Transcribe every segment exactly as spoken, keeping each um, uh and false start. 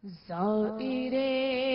زائرے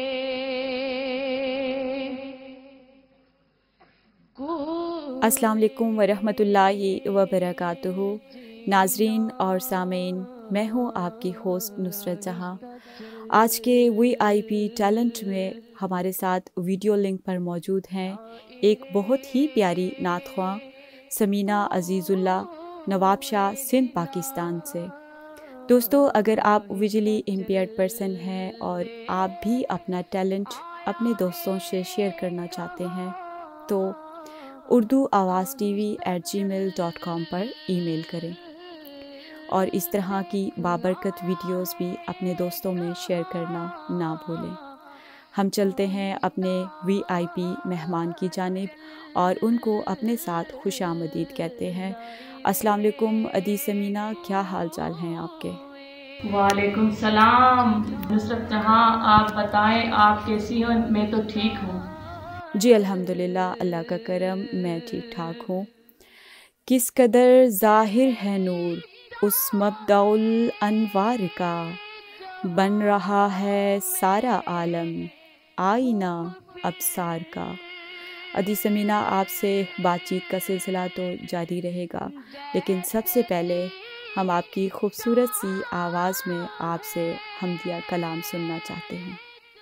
السلام علیکم ورحمۃ اللہ وبرکاتہ۔ ناظرین اور سامعین، میں ہوں آپ کی ہوسٹ نصرت جہاں۔ آج کے وی آئی پی ٹیلنٹ میں ہمارے ساتھ ویڈیو لنک پر موجود ہیں ایک بہت ہی پیاری نعت خواں سمینہ عزیز اللہ، نواب شاہ سندھ پاکستان سے۔ دوستو، اگر آپ ویژولی امپیئرڈ پرسن ہیں اور آپ بھی اپنا ٹیلنٹ اپنے دوستوں سے شیئر کرنا چاہتے ہیں تو Urdu Awaz TV at Gmail dot com پر ای میل کریں اور اس طرح کی بابرکت ویڈیوز بھی اپنے دوستوں میں شیئر کرنا نہ بھولیں۔ ہم چلتے ہیں اپنے وی آئی پی مہمان کی جانب اور ان کو اپنے ساتھ خوش آمدید کہتے ہیں۔ السلام علیکم ادی سمینہ، کیا حال چال ہیں آپ کے؟ وعلیکم السلام نصرت جہاں، آپ بتائیں آپ کیسی ہوں؟ میں تو ٹھیک ہوں جی الحمدللہ، اللہ کا کرم، میں ٹھیک ٹھاک ہوں۔ کس قدر ظاہر ہے نور اس مبدأ الانوار کا، بن رہا ہے سارا عالم آئینہ ابصار کا۔ ادی سمینہ، آپ سے بات چیت کا سلسلہ تو جاری رہے گا، لیکن سب سے پہلے ہم آپ کی خوبصورت سی آواز میں آپ سے حمدیہ کلام سننا چاہتے ہیں۔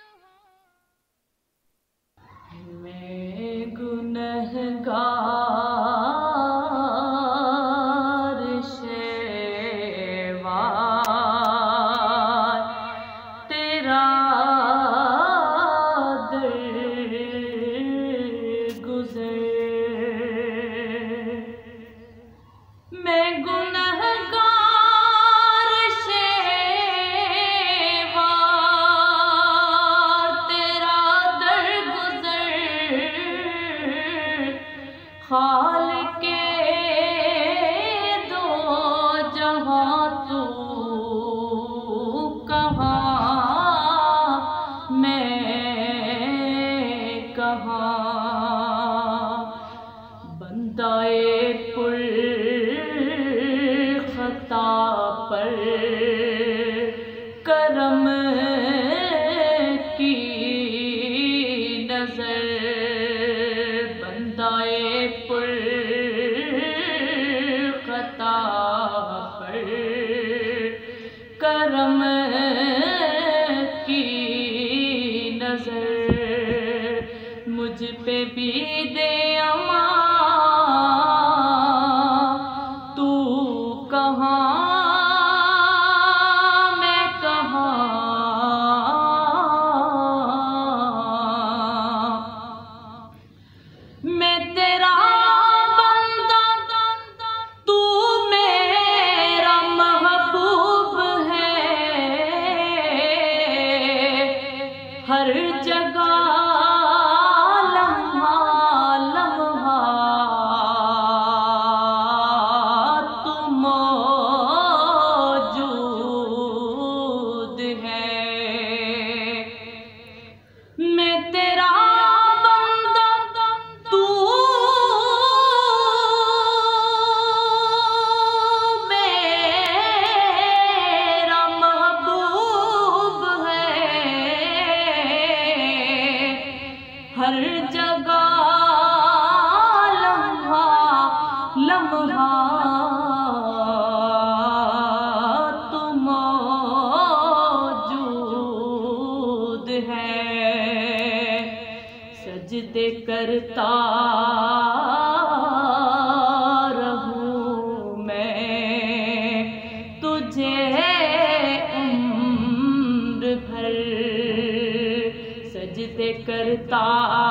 میں گنہگار شیوار، تیرا در گزر، میں گنہگار خالق دو جہاں تو کہاں میں کہاں، بندائے پر خطا پر کرم کی نظر، بندائے پر خطا پر کرم کی نظر، مجھ پہ بھی دے امان، تو کہاں میں کہاں، میں تیرا بندہ تو میرا محبوب ہے، ہر جگہ لمحہ لمحہ تو موجود ہے، میں تیرا ہر جگہ لمحہ لمحہ تو موجود ہے، سجدے کرتا رہوں میں تجھے عمر بھر، سجدے کرتا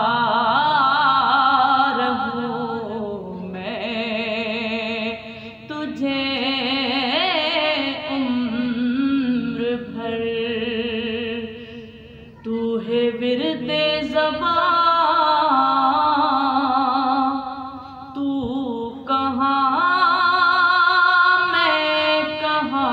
رہوں میں تجھے عمر بھر، تو ہے ورد زباں، تو کہاں میں کہاں،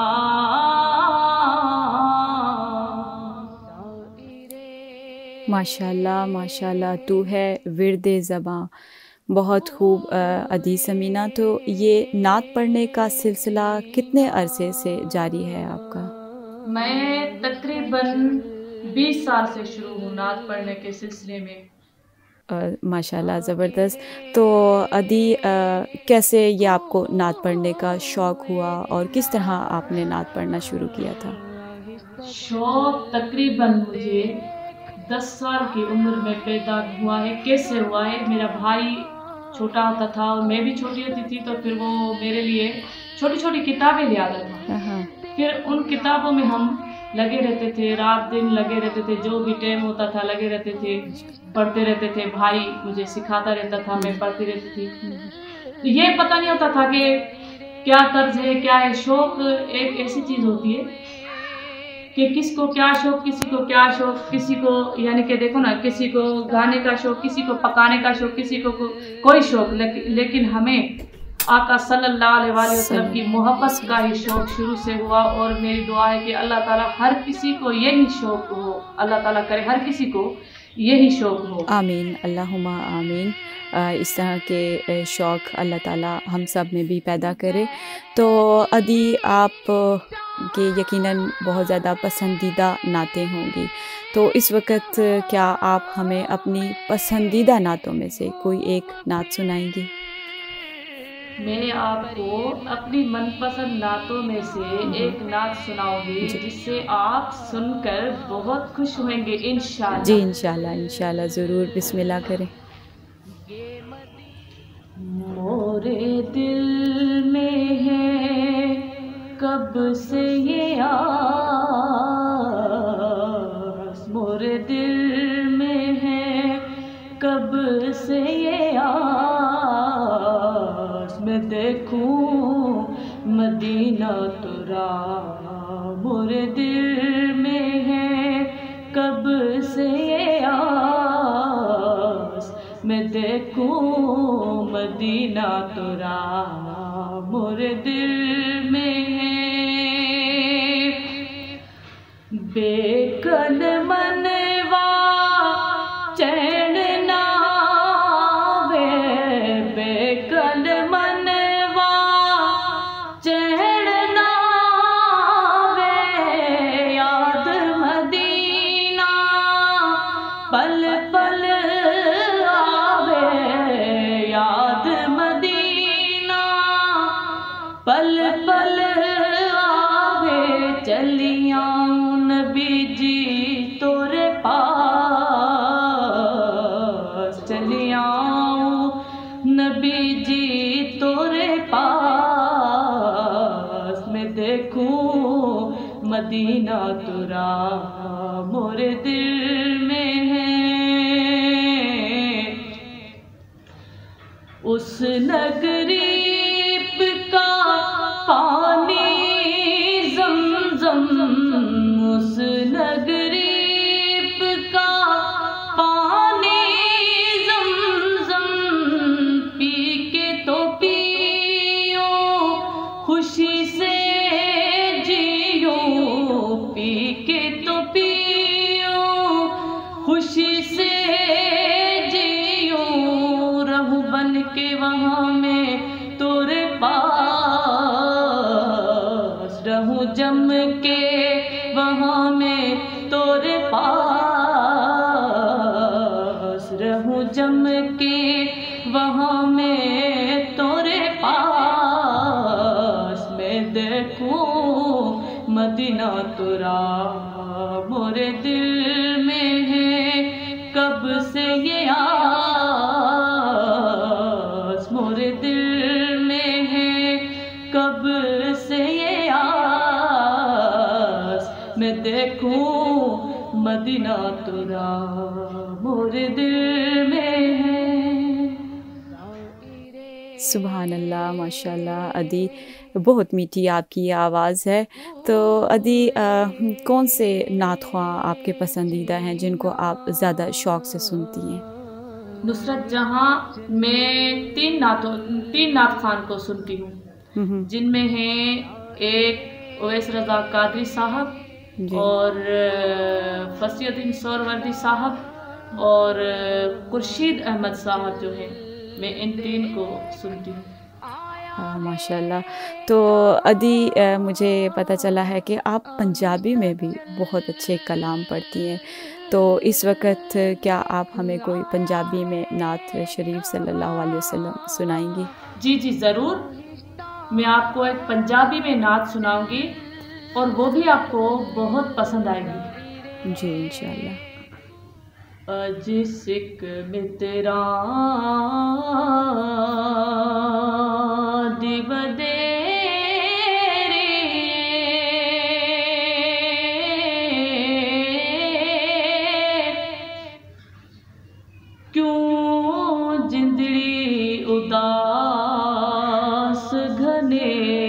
ماشاء اللہ ماشاء اللہ، تو ہے ورد زباں۔ بہت خوب ادی سمینہ، تو یہ نعت پڑھنے کا سلسلہ کتنے عرصے سے جاری ہے آپ کا؟ میں تقریباً بیس سال سے شروع ہوں نعت پڑھنے کے سلسلے میں. ماشاء اللہ زبردست. تو ادی کیسے یہ آپ کو نعت پڑھنے کا شوق ہوا اور کس طرح آپ نے نعت پڑھنا شروع کیا تھا؟ شوق تقریباً مجھے دس سال کی عمر میں پیدا ہوا ہے. کیسے ہوا ہے؟ میرا بھائی چھوٹا ہوتا تھا اور میں بھی چھوٹی ہوتی تھی تو پھر وہ میرے لیے چھوٹی چھوٹی کتابیں لے آتا تھا. پھر ان کتابوں میں ہم لگے رہتے تھے، رات دن لگے رہتے تھے، جو بھی ٹائم ہوتا تھا لگے رہتے تھے، پڑھتے رہتے تھے. بھائی مجھے سکھاتا رہتا تھا، میں پڑھتی رہتی تھی. تو یہ پتہ نہیں ہوتا تھا کہ کیا طرز ہے، کیا ہے. شوق ایک ایسی چیز ہوتی ہے کہ کس کو کیا شوق، کسی کو کیا شوق، کسی کو یعنی کہ دیکھو نا، کسی کو گانے کا شوق، کسی کو پکانے کا شوق، کسی کو کوئی شوق. لیکن ہمیں آقا صلی اللہ علیہ وآلہ وسلم کی محبت کا ہی شوق شروع سے ہوا. اور میری دعا ہے کہ اللہ تعالیٰ ہر کسی کو یہی شوق ہو، اللہ تعالیٰ کرے ہر کسی کو یہی شوق ہو. آمین اللہم آمین. اس طرح کے شوق اللہ تعالیٰ ہم سب میں بھی پیدا کرے. تو ادی آپ کے یقیناً بہت زیادہ پسندیدہ نعتیں ہوں گی، تو اس وقت کیا آپ ہمیں اپنی پسندیدہ نعتوں میں سے کوئی ایک نعت سنائیں گی؟ میں آپ کو اپنی من پسند نعتوں میں سے ایک نعت سناؤں گی جس سے آپ سن کر بہت خوش ہوئیں گے انشاءاللہ. جی انشاءاللہ انشاءاللہ ضرور. بسم اللہ کریں. مورے دل میں ہے کب سے یہ آس، مورے دل میں ہے کب سے یہ آس، میں دیکھوں مدینہ ترا. مورے دل میں ہے کب سے یہ آس، میں دیکھوں مدینہ ترا. مورے دل میں ہے بے کل منوا چین نہ وے، بے کل منوا چین نہ وے، یاد مدینہ پل پل آوے، یاد مدینہ پل پل آوے. چلیاں نبی جی تورے پاس، چلیاں نبی جی تورے پاس، میں دیکھوں مدینہ ترا. مورے دل میں ہے اس نگریب کا پانی زمزم، اس نگریب کا پانی زمزم، پی کے تو پیو خوشی سے جیو، پی کے تو پیو خوشی سے جیو. رہوں بن کے وہاں میں تورے پاس، رہوں جم کے وہاں میں تورے پاس، رہوں جم کے وہاں میں تورے پاس، میں دیکھوں مدینہ ترا. مورے دل میں ہے کب سے یہ آس، مورے دل میں ہے کب سے یہ آس، میں دیکھوں مدینہ ترا. مورے دل میں ہے. سبحان اللہ ماشاء اللہ. ادی بہت میٹھی آپ کی یہ آواز ہے. تو ادی کون سے نعت خواں آپ کے پسندیدہ ہیں جن کو آپ زیادہ شوق سے سنتی ہیں؟ نصرت جہاں میں تین نعتوں تین نعت خوان کو سنتی ہوں، جن میں ہیں ایک اویس رضا قادری صاحب اور فصیح الدین سہروردی صاحب اور خورشید احمد صاحب جو ہیں، میں ان تین کو سنتی ہوں. ہاں ماشاء اللہ. تو ادی مجھے پتہ چلا ہے کہ آپ پنجابی میں بھی بہت اچھے کلام پڑھتی ہیں، تو اس وقت کیا آپ ہمیں کوئی پنجابی میں نعت شریف صلی اللہ علیہ وسلم سنائیں گی؟ جی جی ضرور، میں آپ کو ایک پنجابی میں نعت سناؤں گی اور وہ بھی آپ کو بہت پسند آئے گی. جی انشاءاللہ. اج سکھ متراں دی ودیری کیوں جندڑی اداس گھنیری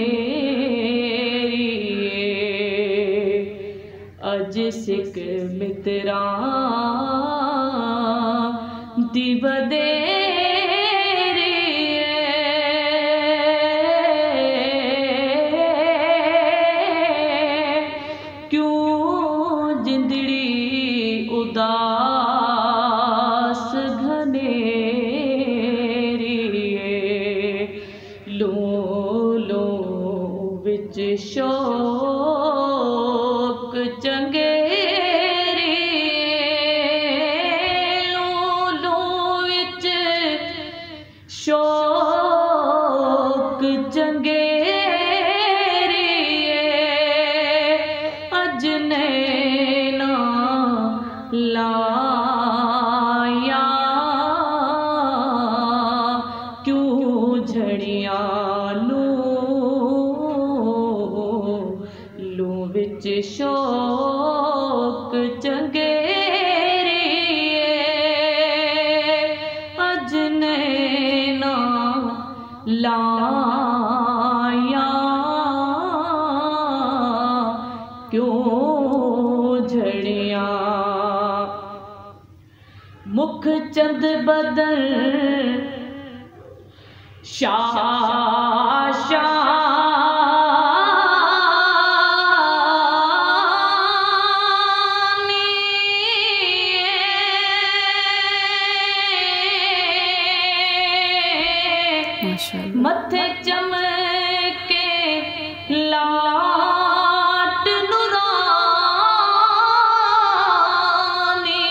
اج سکھ متراں دی ودیری کیوں جندڑی اداس گھنیری لو لو وچ شوق چنگے شوق چنگیری اج نینا لایا کیوں جھڑیاں لو لو وچ شوق چنگیری اج نینا لایا کیوں جھڑیاں مکھ چند بدل شاہ متھے چمکے لاٹ نورانی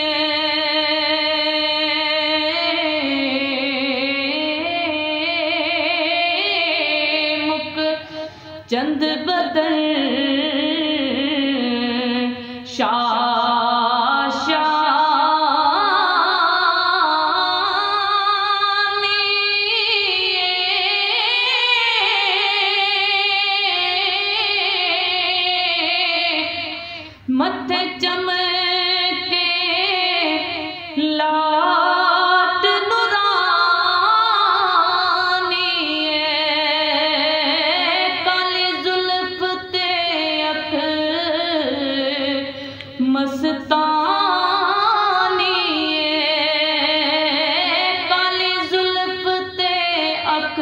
مکھ چند بدل شاہ متھے چمکے لاٹ نورانی کالی زلف تے اکھ مستانی کالی زلف تے اکھ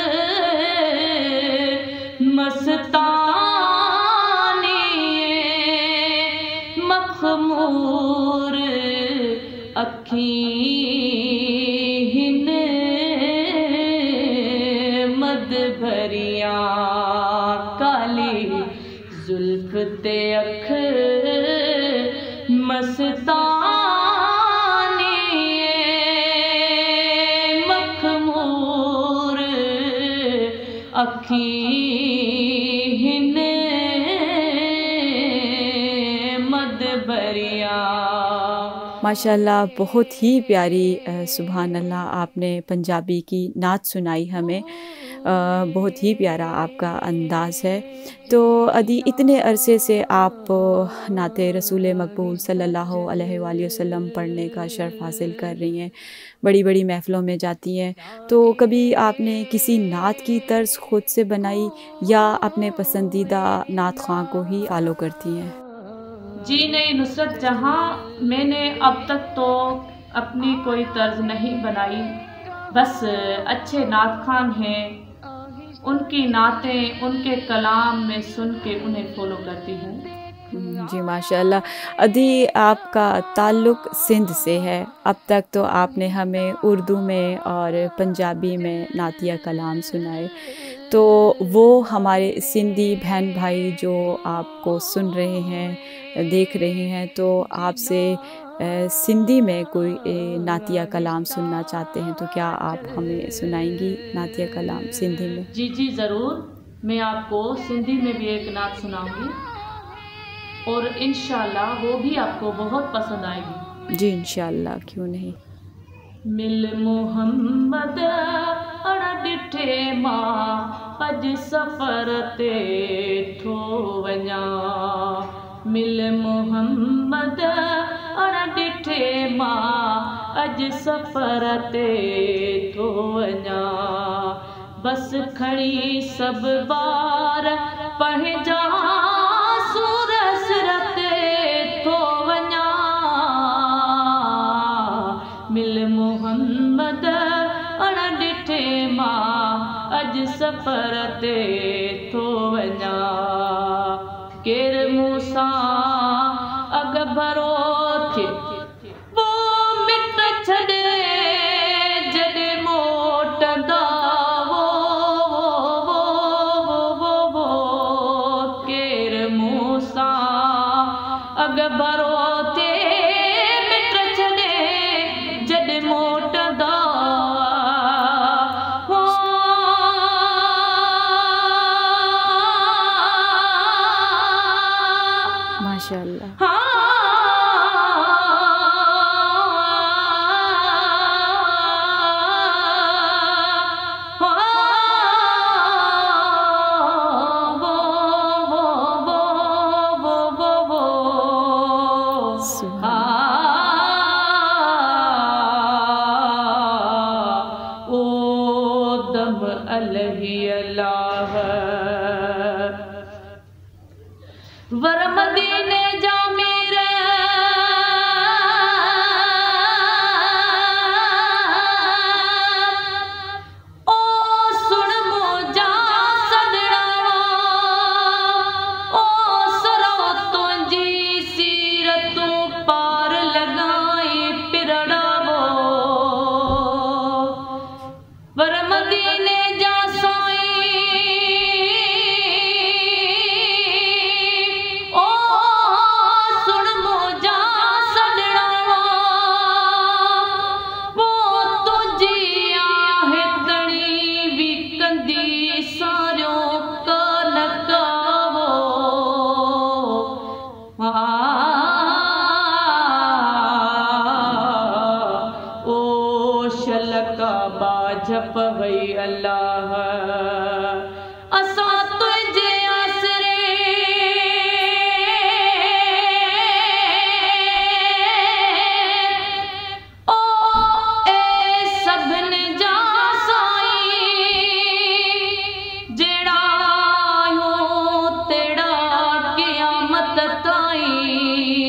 مستانی مخمور اکھیں مد بھریاں کالی زلف تے اکھ مستانی مخمور اکھیں ماشاءاللہ بہت ہی پیاری سبحان اللہ آپ نے پنجابی کی نعت سنائی ہمیں، بہت ہی پیارا آپ کا انداز ہے. تو ادی اتنے عرصے سے آپ نعت رسول مقبول صلی اللہ علیہ وآلہ وسلم پڑھنے کا شرف حاصل کر رہی ہیں، بڑی بڑی محفلوں میں جاتی ہیں، تو کبھی آپ نے کسی نعت کی طرز خود سے بنائی یا اپنے پسندیدہ نعت خواں کو ہی فالو کرتی ہیں؟ جی نہیں نصرت جہاں، میں نے اب تک تو اپنی کوئی طرز نہیں بنائی، بس اچھے نعت خوان ہیں ان کی نعتیں، ان کے کلام میں سن کے انہیں فالو کرتی ہوں. جی ماشاءاللہ. ادھی آپ کا تعلق سندھ سے ہے. اب تک تو آپ نے ہمیں اردو میں اور پنجابی میں نعتیہ کلام سنائے، تو وہ ہمارے سندھی بہن بھائی جو آپ کو سن رہے ہیں، دیکھ رہے ہیں، تو آپ سے سندھی میں کوئی نعتیہ کلام سننا چاہتے ہیں تو کیا آپ ہمیں سنائیں گی نعتیہ کلام سندھی میں؟ جی جی ضرور. میں آپ کو سندھی میں بھی ایک نعت سناؤں گی اور انشاءاللہ وہ بھی آپ کو بہت پسند آئے گی. جی انشاءاللہ، کیوں نہیں. مل محمد اڑ ڈٹھے ماں اج سفر تے تھو ونیا. مل محمد اڑ ڈٹھے ماں اج سفر تے تھو ونیا. بس کھڑی سب بار پہنجا سور سر تے تھو ونیا. مل محمد اڑ ڈٹھے ماں اج سفر تے تھو ونیا. کیر موسیٰ اگ بھرو تھے وہ مٹ چھڑے جڈے موٹدا وہ وہ وہ وہ. کیر موسیٰ اگ بھرو تھے مٹ چھڑے جڈ موٹدا. ماشاءاللہ. ور مدینے جا میرے او سن موجا سدڑا او سرو تنجی سیرتوں پار لگائی پرڑا وہ. ور مدینے جا جپ وئی اللہ اساں تجھے آسرے او اے سبن جا سائی جڑا یوں تیڑا قیامت تائیں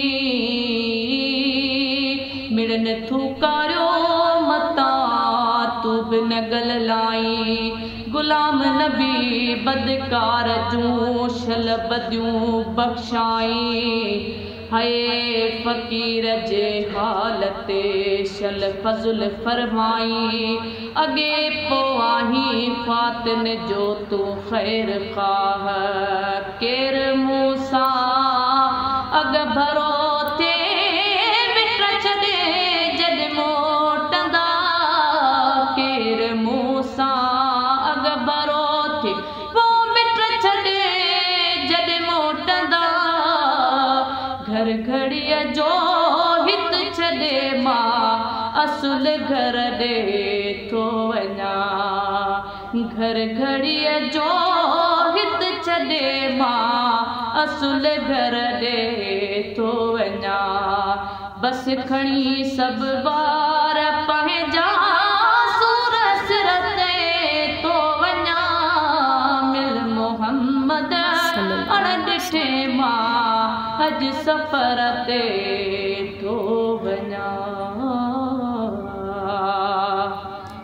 مڑن تھوکاریو متا نگل لائی. غلام نبی بدکار جوں شل بدیوں بخشائی. ہائے فقیر جے حالت شل فضل فرمائی. اگے پواہی فاتن جو تو خیر خواہ. کیر موسیٰ اگ بھرو تھے مٹ چھڑے جڈ موٹدا. کیر موسیٰ اگ بھرو تھے وہ مٹ چھڑے جڈ موٹدا. گھر گھڑی جو ہت چھڑے ماں اصل گھر ڈے تھو ونیا. گھر گھڑی جو ہت چھڑے ماں اصل گھر ڈے تھو ونیا. بس کھڑی سب بار پہنجا سور سر تے تھو ونیا. مل محمد اڑ ڈٹھے ماں اج سفر تے تھو ونیا.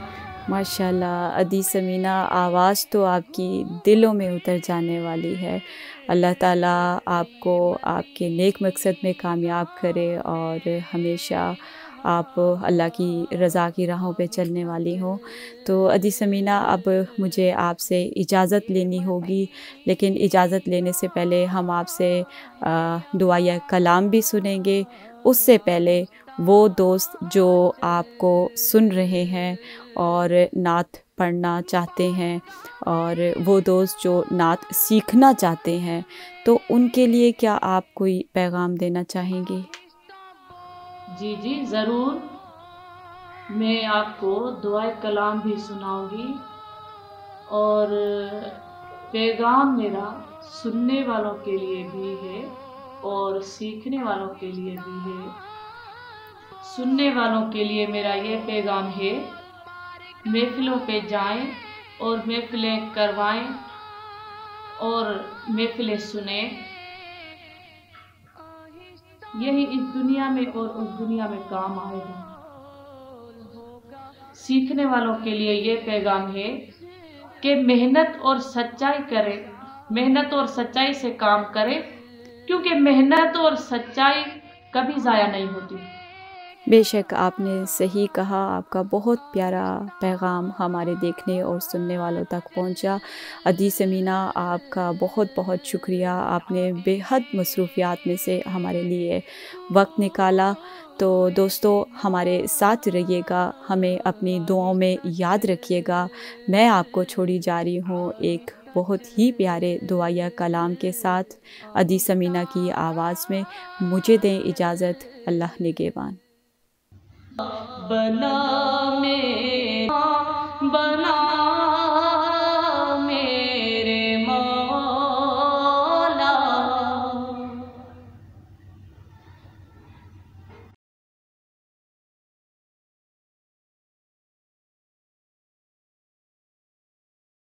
माशाल्लाह अदी समीना, आवाज़ तो आपकी दिलों में उतर जाने वाली है। अल्लाह ताला आपको आपके नेक मकसद में कामयाब करे और हमेशा आप अल्लाह की रज़ा की राहों पे चलने वाली हो। तो अदी समीना, अब मुझे आपसे इजाज़त लेनी होगी, लेकिन इजाज़त लेने से पहले हम आपसे दुआया कलाम भी सुनेंगे। उससे पहले वो दोस्त जो आपको सुन रहे हैं और नात पढ़ना चाहते हैं और वो दोस्त जो नात सीखना चाहते हैं, तो उनके लिए क्या आप कोई पैगाम देना चाहेंगी? जी जी ज़रूर, मैं आपको दुआए कलाम भी सुनाऊंगी और पैगाम मेरा सुनने वालों के लिए भी है और सीखने वालों के लिए भी है। सुनने वालों के लिए मेरा ये पैगाम है, महफ़िलों पे जाएं और महफ़िलें करवाएं और महफ़िलें सुने। यही इस दुनिया में और उस दुनिया में काम आएगा। सीखने वालों के लिए ये पैगाम है कि मेहनत और सच्चाई करें, मेहनत और सच्चाई से काम करें, क्योंकि मेहनत और सच्चाई कभी ज़ाया नहीं होती। बेशक आपने सही कहा, आपका बहुत प्यारा पैगाम हमारे देखने और सुनने वालों तक पहुंचा। अदी समीना, आपका बहुत बहुत शुक्रिया, आपने बेहद मसरूफ़ियात में से हमारे लिए वक्त निकाला। तो दोस्तों, हमारे साथ रहिएगा, हमें अपनी दुआओं में याद रखिएगा। मैं आपको छोड़ी जा रही हूँ एक बहुत ही प्यारे दुआया कलाम के साथ, अदी समीना की आवाज़ में। मुझे दें इजाज़त, अल्लाह निगहबान। बना में बना